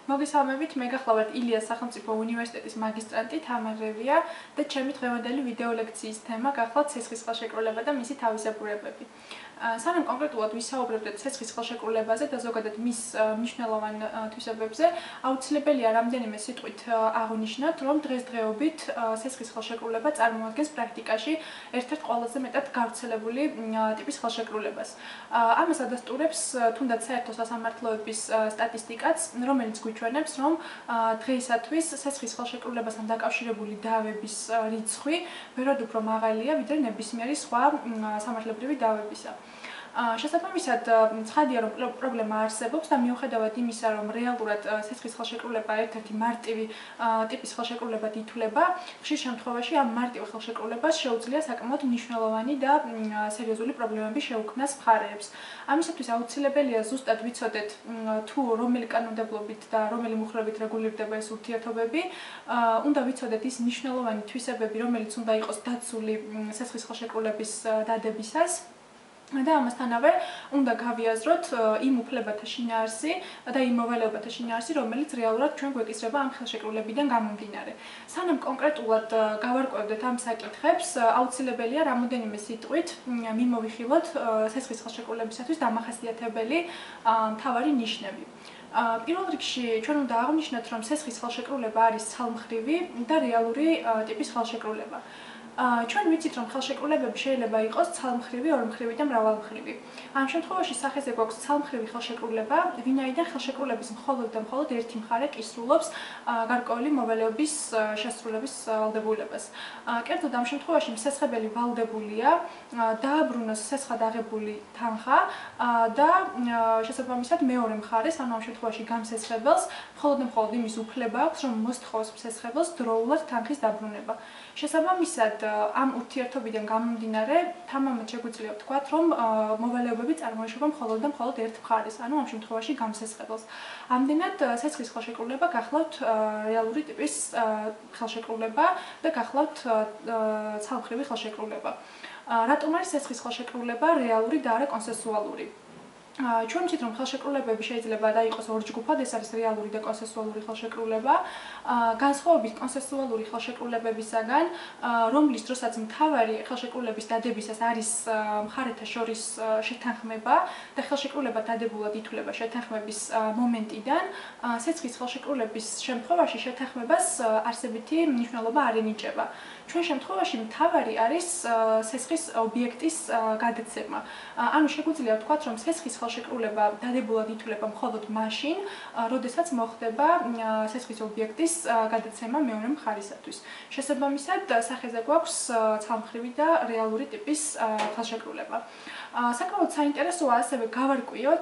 მოგესალმებით, მე გახლავართ ილიას სახელმწიფო უნივერსიტეტის მაგისტრანტი თამარ რევია და ჩემი დღევანდელი ვიდეო ლექციის თემა გახლავთ ცეცხლის ხელშეკრულება და მისი თავისებურებები. სანამ კონკრეტულად ვისაუბრებდეთ ცეცხლის ხელშეკრულებაზე და ზოგადად მის მნიშვნელოვან თვისებებზე, აუცილებელია რამდენიმე სიტყვით აღვნიშნოთ, რომ დღესდღეობით ცეცხლის ხელშეკრულება წარმოადგენს პრაქტიკაში ერთ-ერთ ყველაზე მეტად გავრცელებული ტიპის ხელშეკრულებას. ამას ადასტურებს თუნდაც საერთო სასამართლოების სტატისტიკაც, რომელიც გვიჩვენებს, რომ დღეისათვის ცეცხლის ხელშეკრულებასთან დაკავშირებული დავების რიცხვი ბევრად უფრო მაღალია, ვიდრე ნებისმიერი სხვა სამართლებრივი დავებისა. შესაბამისად, ცხადია, რომ პრობლემა არსებობს და მიუხედავად იმისა, რომ რეალურად ცეცხლის ხელშეკრულება ერთ-ერთი მარტივი ტიპის ხელშეკრულებად ითვლება, ხშირ შემთხვევაში ამ მარტივ ხელშეკრულებას შეუძლია საკმაოდ მნიშვნელოვანი და სერიოზული პრობლემები შეუქმნას მხარეებს. ამისათვის აუცილებელია ზუსტად ვიცოდეთ, თუ რომელი კანონმდებლობით და რომელი მუხლებით რეგულირდება ეს ურთიერთობები, უნდა ვიცოდეთ ის მნიშვნელოვანი თვისებები, რომელიც უნდა იყოს დაცული ცეცხლის ხელშეკრულების დადებისას. და ამასთანავე უნდა გავიაზროთ იმ უფლებათა შინაარსი და იმ მოვალეობათა შინაარსი, რომელიც რეალურად ჩვენ გვეკისრება ამ ხელშეკრულებიდან გამომდინარე. სანამ კონკრეტულად გავარკვევდეთ ამ საკითხებს, აუცილებელია რამოდენიმე სიტყვით მიმოვიხილოთ ცეცხლის ხელშეკრულებისათვის დამახასიათებელი მთავარი ნიშნები. პირველ რიგში ჩვენ უნდა აღვნიშნოთ, რომ ცეცხლის ხელშეკრულება არის ცალმხრივი და რეალური ტიპის ხელშეკრულება. ჩვენ ვიცით, რომ ხელშეკრულებები შეიძლება იყოს ცალმხრივი, ორმხრივი და მრავალმხრივი. ამ შემთხვევაში სახეზე გვაქვს ცალმხრივი ხელშეკრულება, ვინაიდან ხელშეკრულების მხოლოდ და მხოლოდ ერთი მხარე კისრულობს გარკვეული მოვალეობის შესრულების ვალდებულებას. კერძოდ ამ შემთხვევაში მსესხებელი ვალდებულია დააბრუნოს სესხად აღებული თანხა და შესაბამისად მეორე მხარეს, ანუ ამ შემთხვევაში გამსესხებელს, მხოლოდ და მხოლოდ იმის უფლება აქვს, რომ მოსთხოვოს მსესხებელს დროულად თანხის დაბრუნება. შესაბამისად, ამ ურთიერთობიდან გამომდინარე, თამამად შეგვიძლია ვთქვათ, რომ მოვალეობები წარმოიშობა მხოლოდ და მხოლოდ ერთ მხარეს, ანუ ამ შემთხვევაში გამსესხებელს. ამდენად ცეცხლის ხელშეკრულება გახლავთ რეალური ტიპის ხელშეკრულება და გახლავთ ცალმხრივი ხელშეკრულება. რატომ არის ცეცხლის ხელშეკრულება რეალური და არა კონსენსუალური? ჩვენ ვიცით, რომ ხელშეკრულებები შეიძლება დაიყოს ორჯგუფად, ეს არის რეალური და კონსენსუალური ხელშეკრულება. განსხვავებით კონსენსუალური ხელშეკრულებებისაგან, რომლის დროსაც მთავარი ხელშეკრულების დადებისას არის მხარეთა შორის შეთანხმება და ხელშეკრულება დადებულად ითვლება შეთანხმების მომენტიდან, ცეცხლის ხელშეკრულების შემთხვევაში შეთანხმებას არსებითი მნიშვნელობა არ ენიჭება. ჩვენ შემთხვევაში მთავარი არის ცეცხლის ობიექტის გადაცემა. ანუ შეგვიძლია ვთქვათ, რომ ცეცხლის ხელშეკრულება დადებულად ითვლება მხოლოდ მაშინ, როდესაც მოხდება ცეცხლის ობიექტის გადაცემა მეორე მხარისათვის. შესაბამისად, სახეზე გვაქვს ცალმხრივი და რეალური ტიპის ხელშეკრულება. საკმაოდ საინტერესოა ასევე გავარკვიოთ,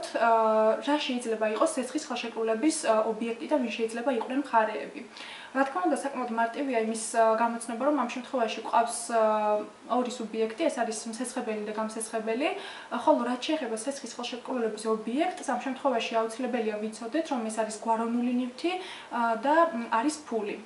რა შეიძლება იყოს ცეცხლის ხელშეკრულების ობიექტი და ვინ შეიძლება იყვნენ მხარეები. რა თქმა უნდა, საკმაოდ მარტივია იმის გამოცნობა, რომ ამ შემთხვევაში გვყავს ორი სუბიექტი, ეს არის მსესხებელი და გამსესხებელი, ხოლო რაც შეეხება ცეცხლის ხელშეკრულების ობიექტს, ამ შემთხვევაში აუცილებელია ვიცოდეთ, რომ ეს არის გვაროვნული ნივთი და არის ფული.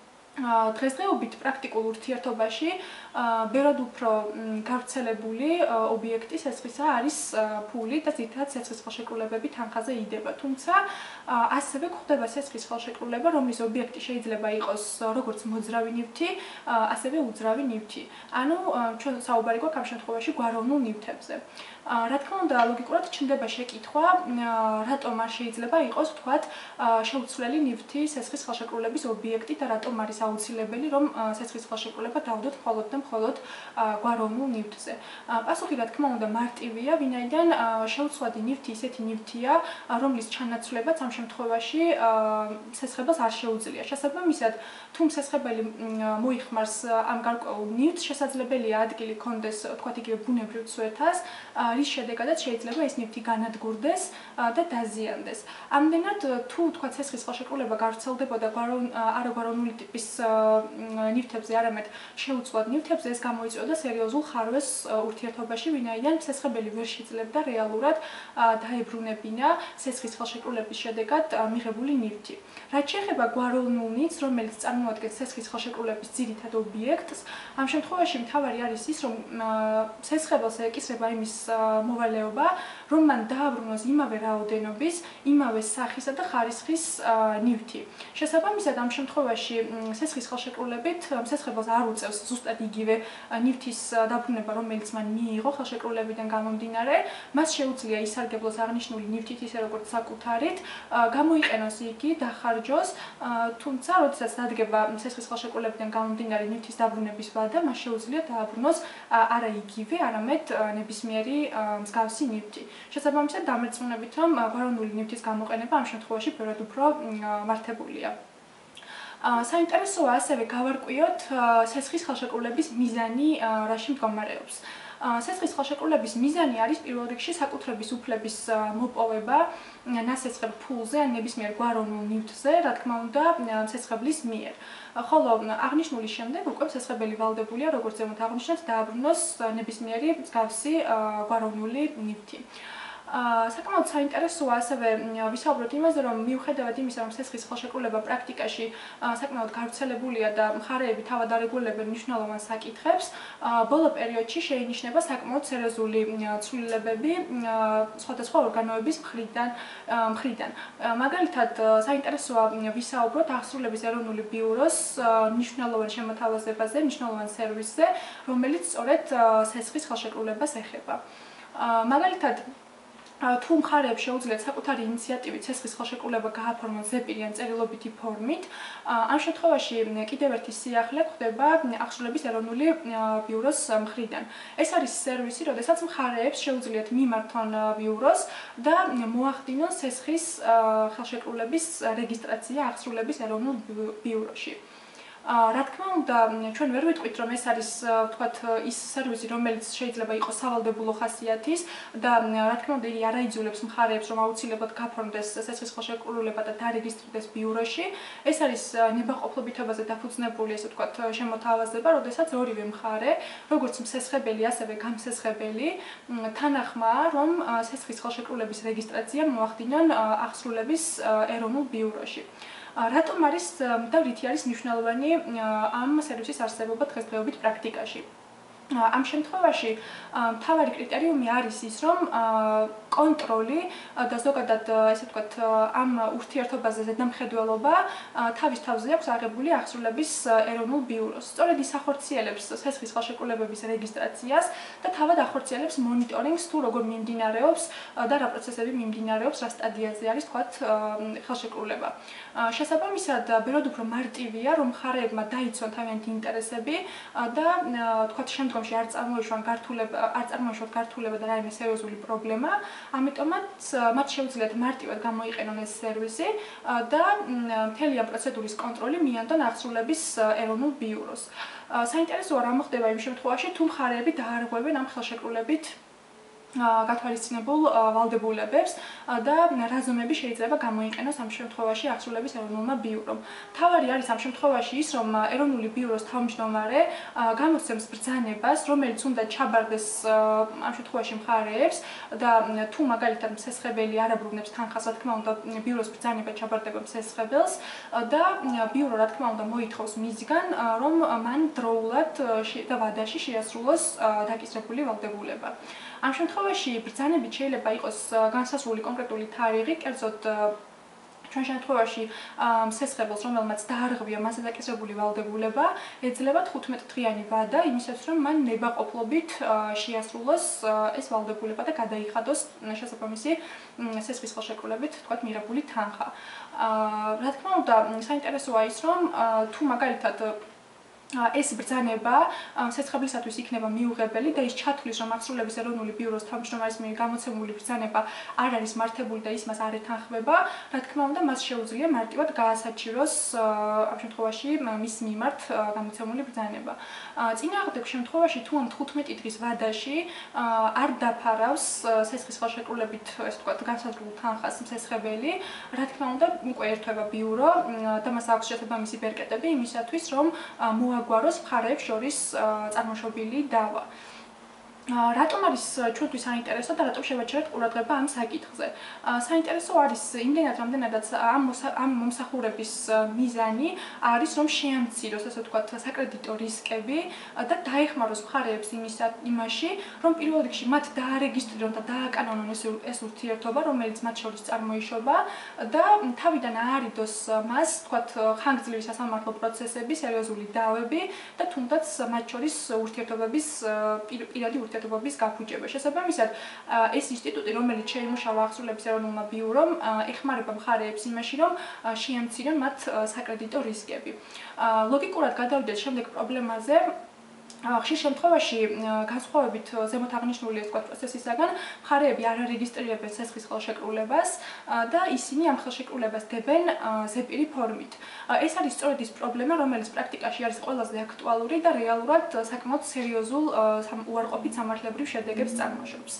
დღესდღეობით პრაქტიკულ ურთიერთობაში ბევრად უფრო გავრცელებული ობიექტი ცეცხლისა არის ფული და ძირითადად ცეცხლის ხელშეკრულებები თანხაზე იდება. თუმცა ასევე გვხვდება ცეცხლის ხელშეკრულება, რომლის ობიექტი შეიძლება იყოს როგორც მოძრავი ნივთი, ასევე უძრავი ნივთი. ანუ ჩვენ საუბარი გვაქვს ამ შემთხვევაში გვაროვნულ ნივთებზე. რა თქმა უნდა, ლოგიკურად ჩნდება შეკითხვა, რატომ არ შეიძლება იყოს, ვთქვათ, შეუცვლელი ნივთი ცეცხლის ხელშეკრულების ობიექტი და რატომ არის აუცილებელი, რომ ცეცხლის ხელშეკრულება დავდოთ მხოლოდ და მხოლოდ გვაროვნულ ნივთზე. პასუხი, რა თქმა უნდა, მარტივია, ვინაიდან შეუცვლადი ნივთი ისეთი ნივთია, რომლის ჩანაცვლებაც ამ შემთხვევაში მსესხებელს არ შეუძლია. შესაბამისად, თუ მსესხებელი მოიხმარს ამ გარკვეულ ნივთს, შესაძლებელია ადგილი ჰქონდეს, ვთქვათ, იგივე ბუნებრივ ცვეთას, რის შედეგადაც შეიძლება ეს ნივთი განადგურდეს და დაზიანდეს. ამდენად, თუ ვთქვათ, ცეცხლის ხელშეკრულება გავრცელდებოდა არაგვაროვნული ტიპის ნივთებზე, არამედ შეუცვლად ნივთებზე, ეს გამოიწვევდა სერიოზულ ხარვეს ურთიერთობაში, ვინაიდან ცეცხლები ვერ შეძლებდა რეალურად დაებრუნებინა ცეცხლის ხელშეკრულების შედეგად მიღებული ნივთი. რაც შეეხება გვაროვნულ ნივთს, რომელიც წარმოადგენს ცეცხლის ხელშეკრულების ძირითად ობიექტს, ამ შემთხვევაში მთავარი არის ის, რომ ცეცხლს ეკისრება იმის მოვალეობა, რომ მან დააბრუნოს იმავე რაოდენობის, იმავე სახისა და ხარისხის ნივთი. შესაბამისად, ამ შემთხვევაში ცეცხლის ხელშეკრულებით ცეცხლს არ უწევს ზუსტად იგივე ნივთის დაბრუნება, რომელიც მან მიიღო ხელშეკრულებიდან გამომდინარე, მას შეუძლია ისარგებლოს აღნიშნული ნივთით ისე როგორც საკუთარით, გამოიყენოს იგი, დახარჯოს, თუმცა როდესაც დადგება ცეცხლის ხელშეკრულებიდან გამომდინარე ნივთის დაბრუნების ვადა, მას შეუძლია დააბრუნოს არა იგივე, არამედ ნებისმიერი მსგავსი ნივთი. შესაბამისად, დამერწმუნებით, რომ გვაროვნული ნივთის გამოყენება ამ შემთხვევაში ბევრად უფრო მართებულია. საინტერესოა ასევე გავარკვიოთ ცეცხლის ხელშეკრულების მიზანი რაში მდგომარეობს. ცეცხლის ხელშეკრულების მიზანი არის პირველ რიგში საკუთრების უფლების მოპოვება ნასეცხლ ფულზე ან ნებისმიერ გვაროვნულ ნივთზე, რა თქმა უნდა, ცეცხლის მიერ. ხოლო აღნიშნული შემდეგ უკვე ცეცხლები ვალდებულია, როგორც ზემოთ აღნიშნეთ, დააბრუნოს ნებისმიერი მსგავსი გვაროვნული ნივთი. საკმაოდ საინტერესოა ასევე ვისაუბროთ იმაზე, რომ მიუხედავად იმისა, რომ ცეცხლის ხელშეკრულება პრაქტიკაში საკმაოდ გავრცელებულია და მხარეები თავად არეგულირებენ მნიშვნელოვან საკითხებს, ბოლო პერიოდში შეინიშნება საკმაოდ სერიოზული ცვლილებები სხვადასხვა ორგანოების მხრიდან. მაგალითად, საინტერესოა ვისაუბროთ აღსრულების ეროვნული ბიუროს მნიშვნელოვან შემოთავაზებაზე, მნიშვნელოვან სერვისზე, რომელიც სწორედ ცეცხლის ხელშეკრულებას ეხება. მაგალითად, თუ მხარეებს შეუძლიათ საკუთარი ინიციატივით ცეცხლის ხელშეკრულება გააფორმოს ზეპირი ან წერილობითი ფორმით, ამ შემთხვევაში კიდევ ერთი სიახლე ხდება აღსრულების ეროვნული ბიუროს მხრიდან. ეს არის სერვისი, როდესაც მხარეებს შეუძლიათ მიმართონ ბიუროს და მოახდინონ ცეცხლის ხელშეკრულების რეგისტრაცია აღსრულების ეროვნულ ბიუროში. რა თქმა უნდა, ჩვენ ვერ ვიტყვით, რომ ეს არის, ვთქვათ, ის სერვისი, რომელიც შეიძლება იყოს სავალდებულო ხასიათის და რა თქმა უნდა, იგი არ აიძულებს მხარეებს, რომ აუცილებლად გაფორმდეს ცეცხლის ხელშეკრულება და დარეგისტრდეს ბიუროში. ეს არის ნებაყოფლობითობაზე დაფუძნებული, ესე ვთქვათ, შემოთავაზება, როდესაც ორივე მხარე, როგორც მცეცხლებელი, ასევე გამცეცხლებელი, თანახმაა, რომ ცეცხლის ხელშეკრულების რეგისტრაცია მოახდინონ აღსრულების ეროვნულ ბიუროში. რატომ არის და რითი არის მნიშვნელოვანი ამ სერვისის არსებობა დღესდღეობით პრაქტიკაში? ამ შემთხვევაში მთავარი კრიტერიუმი არის ის, რომ კონტროლი და ზოგადად ესე ვთქვათ, ამ ურთიერთობაზე ზედამხედველობა თავის თავზე აქვს აღებული აღსრულების ეროვნულ ბიუროს. სწორედ ის ახორციელებს ცეცხლის ხელშეკრულებების რეგისტრაციას და თავად ახორციელებს მონიტორინგს, თუ როგორ მიმდინარეობს და რა პროცესები მიმდინარეობს, რა სტადიაზე არის, ვთქვათ, ხელშეკრულება. შესაბამისად, ბევრად უფრო მარტივია, რომ მხარეებმა დაიცვან თავიანთი ინტერესები და ვთქვათ, შემდგომში არ წარმოეშვან გართულება და რაიმე სერიოზული პრობლემა, ამიტომაც მათ შეუძლიათ მარტივად გამოიყენონ ეს სერვისი და მთელი ამ პროცედურის კონტროლი მიანდონ აღსრულების ეროვნულ ბიუროს. საინტერესოა რა მოხდება იმ შემთხვევაში, თუ მხარეები დაარღვევენ ამ ხელშეკრულებით გათვალისწინებულ ვალდებულებებს და რა ზომები შეიძლება გამოიყენოს ამ შემთხვევაში აღსრულების ეროვნულმა ბიურომ. მთავარი არის ამ შემთხვევაში ის, რომ ეროვნული ბიუროს თავმჯდომარე გამოსცემს ბრძანებას, რომელიც უნდა ჩაბარდეს ამ შემთხვევაში მხარეებს და თუ მაგალითად მცეცხლებელი არ აბრუნებს თანხას, რა თქმა უნდა, ბიუროს ბრძანება ჩაბარდება მცეცხლებელს და ბიურო რა თქმა უნდა მოითხოვს მისგან, რომ მან დროულად და ვადაში შეასრულოს დაკისრებული ვალდებულება. ამ შემთხვევაში ბრძანებით შეიძლება იყოს განსაზღვრული კონკრეტული თარიღი, კერძოდ ჩვენ შემთხვევაში მცეცხლებელს, რომელმაც დაარღვია მასზე დაკისრებული ვალდებულება, ეძლევა 15 დღიანი ვადა იმისათვის, რომ მან ნებაყოფლობით შეასრულოს ეს ვალდებულება და გადაიხადოს შესაბამისი ცეცხლის ხელშეკრულებით, ვთქვათ, მიღებული თანხა. რა თქმა უნდა, საინტერესოა ის, რომ თუ მაგალითად ეს ბრძანება სეცხებლისათვის იქნება მიუღებელი და ის ჩათვლის, რომ აღსრულების ეროვნული ბიუროს თავმჯდომარის მიერ გამოცემული ბრძანება არ არის მართებული და ის მას არ ეთანხმება, რა თქმა უნდა, მას შეუძლია მარტივად გაასაჩივროს ამ შემთხვევაში მის მიმართ გამოცემული ბრძანება. წინააღმდეგ შემთხვევაში თუ ამ 15 დღის ვადაში არ დაფარავს სესხის ხელშეკრულებით, ესე ვთქვათ, განსაზღვრულ თანხას მსესხებელი, რა თქმა უნდა, უკვე ერთვება ბიურო და მას აქვს შესაბამისი ბერკეტები იმისათვის, რომ მოაგვაროს მხარეებს შორის წარმოშობილი დავა. რატომ არის ჩვენთვის საინტერესო და რატომ შევაჩერეთ ყურადღება ამ საკითხზე? საინტერესო არის იმდენად, რამდენადაც ამ მომსახურების მიზანი არის, რომ შეამციროს, ასე ვთქვათ, საკრედიტო რისკები და დაეხმაროს მხარეებს იმაში, რომ პირველ რიგში მათ დაარეგისტრირონ და დააკანონონ ეს ურთიერთობა, რომელიც მათ შორის წარმოიშობა და თავიდან აარიდოს მას, ვთქვათ, ხანგრძლივი სასამართლო პროცესები, სერიოზული დავები და თუნდაც მათ შორის ურთიერთობების პირადი ურთიერთობების გაფუჭება. შესაბამისად, ეს ინსტიტუტი, რომელიც შეიმუშავა აღსრულების ეროვნულმა ბიურომ, ეხმარება მხარეებს იმაში, რომ შეამცირონ მათ საკრედიტო რისკები. ლოგიკურად გადავიდეთ შემდეგ პრობლემაზე. ხშირ შემთხვევაში განსხვავებით ზემოთ აღნიშნული პროცესისაგან, მხარეები არ არეგისტრირებენ სესხის ხელშეკრულებას და ისინი ამ ხელშეკრულებას დებენ ზეპირი ფორმით. ეს არის სწორედ ის პრობლემა, რომელიც პრაქტიკაში არის ყველაზე აქტუალური და რეალურად საკმაოდ სერიოზულ უარყოფით სამართლებრივ შედეგებს წარმოშობს.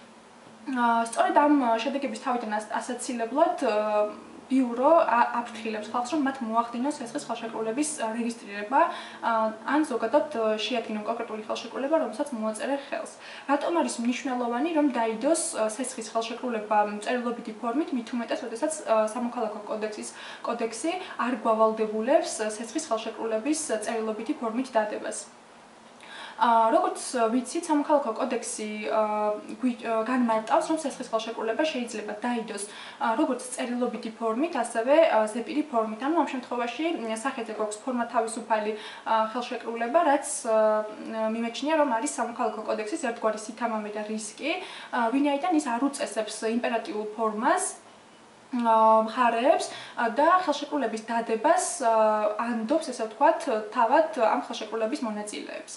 სწორედ ამ შედეგების თავიდან ასაცილებლად ბიურო აფრთხილებს ხალხს, რომ მათ მოახდინოს სესხის ხელშეკრულების რეგისტრირება, ან ზოგადად შეადგინონ კონკრეტული ხელშეკრულება, რომელსაც მოაწერე ხელს. რატომ არის მნიშვნელოვანი, რომ დაიდოს სესხის ხელშეკრულება წერილობითი ფორმით, მით უმეტეს, როდესაც სამოქალაქო კოდექსი არ გვავალდებულებს სესხის ხელშეკრულების წერილობითი ფორმით დადებას. როგორც ვიცით, სამოქალაქო კოდექსი განმარტავს, რომ სესხის ხელშეკრულება შეიძლება დაიდოს როგორც წერილობითი ფორმით, ასევე ზეპირი ფორმით. ანუ ამ შემთხვევაში სახეზე გვაქვს ფორმა თავისუფალი ხელშეკრულება, რაც მიმეჩნია, რომ არის სამოქალაქო კოდექსის ერთგვარი სითამამე და რისკი, ვინაიდან ის არ უწესებს იმპერატიულ ფორმას მხარეებს და ხელშეკრულების დადებას ანდობს, ესე ვთქვათ, თავად ამ ხელშეკრულების მონაწილეებს.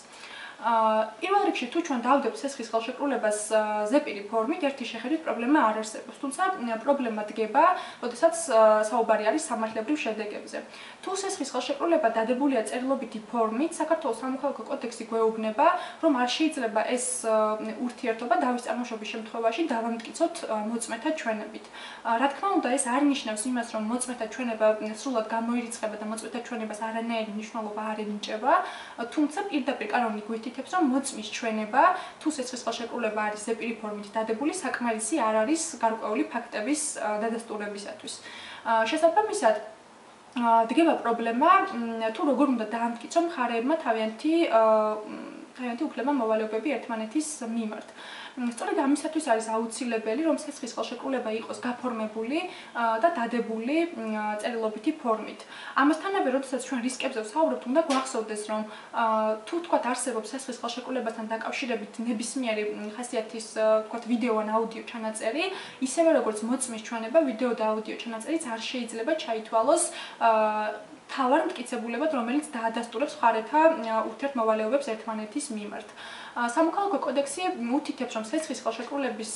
პირველ რიგში თუ ჩვენ დავდებთ სესხის ხელშეკრულებას ზეპირი ფორმით, ერთი შეხედვით პრობლემა არ არსებობს, თუმცა პრობლემა დგება, როდესაც საუბარი არის სამართლებრივ შედეგებზე. თუ სესხის ხელშეკრულება დადებულია წერილობითი ფორმით, საქართველოს სამოქალაქო კოდექსი გვეუბნება, რომ არ შეიძლება ეს ურთიერთობა დავის წარმოშობის შემთხვევაში დავამტკიცოთ მოწმეთა ჩვენებით. რა თქმა უნდა, ეს არ ნიშნავს იმას, რომ მოწმეთა ჩვენება სრულად გამოირიცხება და მოწმეთა ჩვენებას არანაირი მნიშვნელობა არ ენიჭება, თუმცა პირდაპირ კანონი გვითითებს, რომ მოწმის ჩვენება თუ სესხის ხელშეკრულება არის ზეპირი ფორმით დადებული, საკმარისი არ არის გარკვეული ფაქტების დადასტურებისათვის. შესაბამისად, დგება პრობლემა, თუ როგორ უნდა დაამტკიცონ მხარეებმა თავიანთი უფლება-მოვალეობები ერთმანეთის მიმართ. სწორედ ამისათვის არის აუცილებელი, რომ სესხის ხელშეკრულება იყოს გაფორმებული და დადებული წერილობითი ფორმით. ამასთანავე, როდესაც ჩვენ რისკებზე ვსაუბრობთ, უნდა გვახსოვდეს, რომ თუ თქვათ არსებობს სესხის ხელშეკრულებასთან დაკავშირებით ნებისმიერი ხასიათის, თქვათ, ვიდეო ან აუდიო ჩანაწერი, ისევე როგორც მოწმის ჩვენება, ვიდეო და აუდიო ჩანაწერიც არ შეიძლება ჩაითვალოს თავარ მტკიცებულებად, რომელიც დაადასტურებს მხარეთა ურთიერთმოვალეობებს ერთმანეთის მიმართ. სამოქალაქო კოდექსი უთითებს, რომ სესხის ხელშეკრულების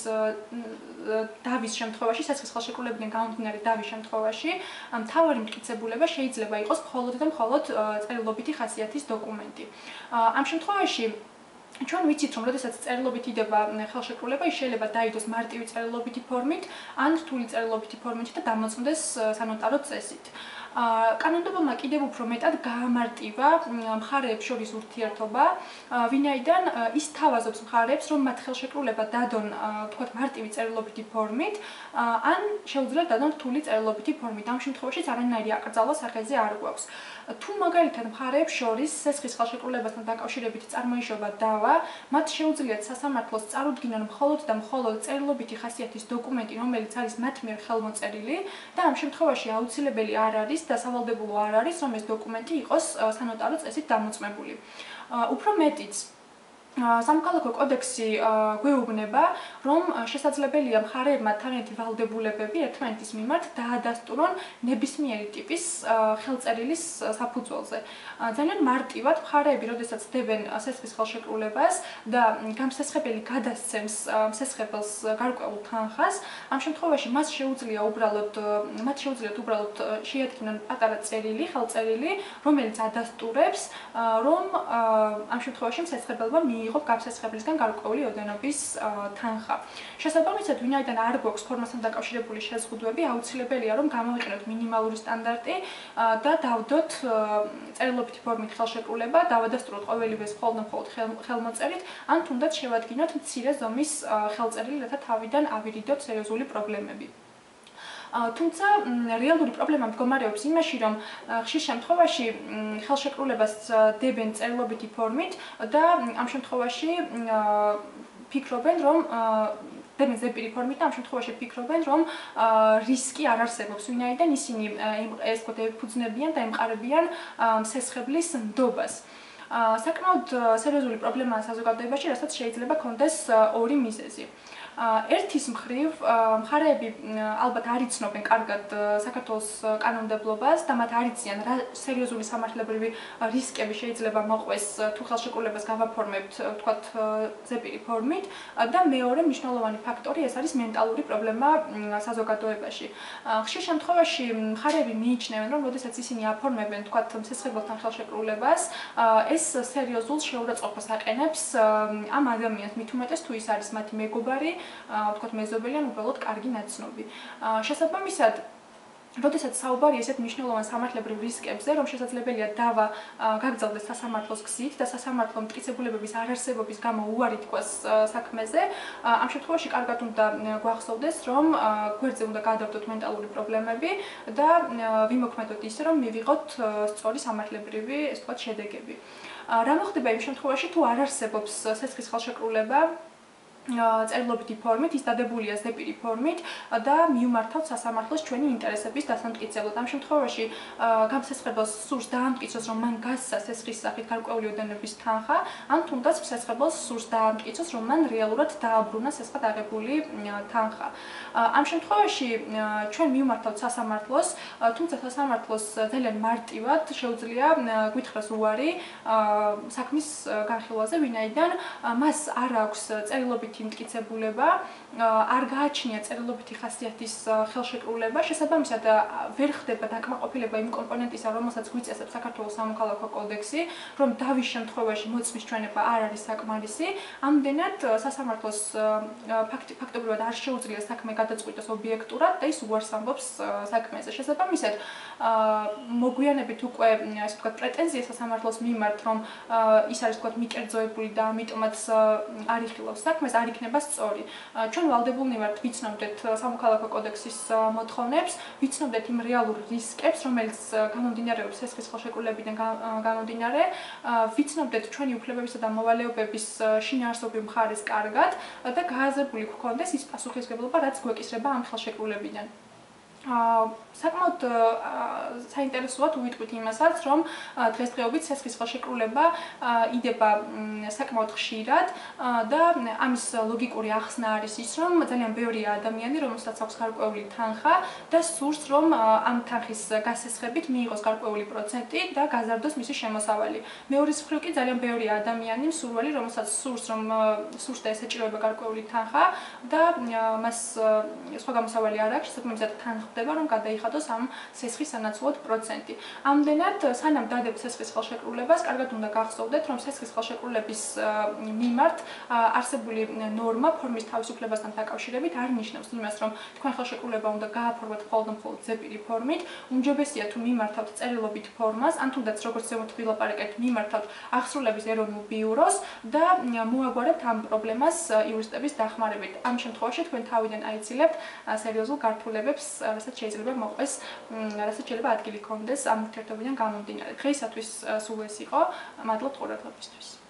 დავის შემთხვევაში, სესხის ხელშეკრულებიდან გამომდინარე დავის შემთხვევაში, მთავარი მტკიცებულება შეიძლება იყოს მხოლოდ და მხოლოდ წერილობითი ხასიათის დოკუმენტი. ამ შემთხვევაში ჩვენ ვიცით, რომ როდესაც წერილობით იდება ხელშეკრულება, ის შეიძლება დაიდოს მარტივი წერილობითი ფორმით, ან რთული წერილობითი ფორმით და დამოწმდეს სანოტარო წესით. კანონმდებლობა კიდევ უფრო მეტად გაამარტივა მხარეებს შორის ურთიერთობა, ვინაიდან ის თავაზობს მხარეებს, რომ მათ ხელშეკრულება დადონ, თქვათ, მარტივი წერილობითი ფორმით, ან შეუძლიათ დადონ რთული წერილობითი ფორმით. ამ შემთხვევაშიც არანაირი აკრძალვა სახეზე არ გვაქვს. თუ მაგალითად მხარეებს შორის სესხის ხელშეკრულებასთან დაკავშირებით წარმოიშობა დავა, მათ შეუძლიათ სასამართლოს წარუდგინონ მხოლოდ და მხოლოდ წერილობითი ხასიათის დოკუმენტი, რომელიც არის მათ მიერ ხელმოწერილი და ამ შემთხვევაში აუცილებელი არ არის და სავალდებულო არ არის, რომ ეს დოკუმენტი იყოს სანოტარო წესით დამოწმებული. უფრო მეტიც, სამოქალაქო კოდექსი გვეუბნება, რომ შესაძლებელია მხარეებმა თავიანთი ვალდებულებები ერთმანეთის მიმართ დაადასტურონ ნებისმიერი ტიპის ხელწერილის საფუძველზე. ძალიან მარტივად მხარეები, როდესაც დებენ სესხის ხელშეკრულებას და გამსესხებელი გადასცემს მსესხებელს გარკვეულ თანხას, ამ შემთხვევაში მათ შეუძლიათ უბრალოდ შეადგინონ პატარა წერილი, ხელწერილი, რომელიც ადასტურებს, რომ ამ შემთხვევაში მსესხებელმა მიიღო გამსესხებლისგან გარკვეული ოდენობის თანხა. შესაბამისად, ვინაიდან არ გვაქვს ფორმასთან დაკავშირებული შეზღუდვები, აუცილებელია რომ გამოვიყენოთ მინიმალური სტანდარტი და დავდოთ წერილობითი ფორმით ხელშეკრულება, დავადასტუროთ ყოველივეს მხოლოდ ხელმოწერით, ან თუნდაც შევადგინოთ მცირე ზომის ხელწერილი, რათა თავიდან ავირიდოთ სერიოზული პრობლემები. თუმცა რეალური პრობლემა მდგომარეობს იმაში, რომ ხშირ შემთხვევაში ხელშეკრულებას დებენ წერილობითი ფორმით და ამ შემთხვევაში ფიქრობენ, რომ დებენ ზეპირი ფორმით და ამ შემთხვევაში ფიქრობენ, რომ რისკი არ არსებობს, ვინაიდან ისინი ეს ვთქვათ ეფუძნებიან და ემყარებიან მსესხებლის ნდობას. საკმაოდ სერიოზული პრობლემაა საზოგადოებაში, რასაც შეიძლება ჰქონდეს ორი მიზეზი. ერთის მხრივ მხარეები ალბათ არ იცნობენ კარგად საქართველოს კანონმდებლობას და მათ არ იციან რა სერიოზული სამართლებრივი რისკები შეიძლება მოყვეს თუ ხელშეკრულებას გავაფორმებთ ვთქვათ ზეპირი ფორმით და მეორე მნიშვნელოვანი ფაქტორი ეს არის მენტალური პრობლემა საზოგადოებაში. ხშირ შემთხვევაში მხარეები მიიჩნევენ რომ როდესაც ისინი აფორმებენ ვთქვათ მსესხებელთან ხელშეკრულებას ეს სერიოზულ შეურაცხყოფას აყენებს ამ ადამიანს მით უმეტეს თუ ის არის მათი მეგობარი ვთქვათ მეზობელი ან უბრალოდ კარგი ნაცნობი. შესაბამისად, როდესაც საუბარია ესეთ მნიშვნელოვან სამართლებრივ რისკებზე, რომ შესაძლებელია დავა გაგრძელდეს სასამართლოს გზით და სასამართლო მტკიცებულებების არარსებობის გამო უარი თქვას საქმეზე, ამ შემთხვევაში კარგად უნდა გვახსოვდეს, რომ გვერდზე უნდა გადავდოთ მენტალური პრობლემები და ვიმოქმედოთ ისე, რომ მივიღოთ სწორი სამართლებრივი, ეს ვთქვათ, შედეგები. რა მოხდება იმ შემთხვევაში, თუ არ არსებობს სესხის ხელშეკრულება წერილობითი ფორმით, ის დადებულია ზეპირი ფორმით და მიუმართავთ სასამართლოს ჩვენი ინტერესების დასამტკიცებლად. ამ შემთხვევაში გამსესხებელს სურს დაამტკიცოს, რომ მან გასცა სესხის სახით გარკვეული ოდენობის თანხა, ან თუნდაც მსესხებელს სურს დაამტკიცოს, რომ მან რეალურად დააბრუნა სესხად აღებული თანხა. ამ შემთხვევაში ჩვენ მიუმართავთ სასამართლოს, თუმცა სასამართლოს ძალიან მარტივად შეუძლია გვითხრას უარი საქმის განხილვაზე, ვინაიდან მას არ აქვს წერილობითი მტკიცებულება, არ გააჩნია წერილობითი ხასიათის ხელშეკრულება, შესაბამისად ვერ ხდება დაკმაყოფილება იმ კომპონენტისა, რომელსაც გვიწესებს საქართველოს სამოქალაქო კოდექსი, რომ დავის შემთხვევაში მოწმის ჩვენება არ არის საკმარისი, ამდენად სასამართლოს ფაქტობრივად არ შეუძლია საქმე გადაწყვიტოს ობიექტურად და ის უარს ამბობს საქმეზე. შესაბამისად, მოგვიანებით უკვე ასე ვთქვათ პრეტენზია სასამართლოს მიმართ, რომ ის არის ვთქვათ მიკერძოებული და ამიტომაც არ იხილავს საქმეს, არ იქნება სწორი. ჩვენ ვალდებულნი ვართ ვიცნობდეთ სამოქალაქო კოდექსის მოთხოვნებს, ვიცნობდეთ იმ რეალურ რისკებს, რომელიც გამომდინარეობს სესხის ხელშეკრულებიდან გამომდინარე, ვიცნობდეთ ჩვენი უფლებებისა და მოვალეობების შინაარსობრივ მხარეს კარგად და გააზრებული გვქონდეს ის პასუხისმგებლობა, რაც გვეკისრება ამ ხელშეკრულებიდან. საკმაოდ საინტერესოა თუ ვიტყვით იმასაც, რომ დღესდღეობით სესხის ხელშეკრულება იდება საკმაოდ ხშირად და ამის ლოგიკური ახსნა არის ის, რომ ძალიან ბევრია ადამიანი, რომელსაც აქვს გარკვეული თანხა და სურს, რომ ამ თანხის გასესხებით მიიღოს გარკვეული პროცენტი და გაზარდოს მისი შემოსავალი. მეორის მხრივ კი ძალიან ბევრია ადამიანი, მსურველი, რომელსაც სურს და ესეჭიროება გარკვეული თანხა და მას სხვა გამოსავალი არ აქვს, შესაბამისად თანხდება, რომ გადაიხადოს ამ სესხის სანაცვლოდ პროცენტი. ამდენად, სანამ დადებთ სესხის ხელშეკრულებას, კარგად უნდა გახსოვდეთ, რომ სესხის ხელშეკრულების მიმართ არსებული ნორმა ფორმის თავისუფლებასთან დაკავშირებით არ ნიშნავს იმას, რომ თქვენ ხელშეკრულება უნდა გააფორმოთ მხოლოდ ზეპირი ფორმით, უმჯობესია თუ მიმართავთ წერილობით ფორმას, ან თუნდაც როგორც ზემოთ ვილაპარაკეთ, მიმართავთ აღსრულების ეროვნულ ბიუროს და მოაგვარებთ ამ პრობლემას იურისტების დახმარებით. ამ შემთხვევაში თქვენ თავიდან აიცილებთ სერიოზულ გართულებებს, რასაც შეიძლება მოყვეს, რასაც შეიძლება ადგილი ჰქონდეს ამ ურთიერთობიდან გამომდინარე. დღეისათვის სულ ეს იყო. მადლობთ ყურადღებისთვის.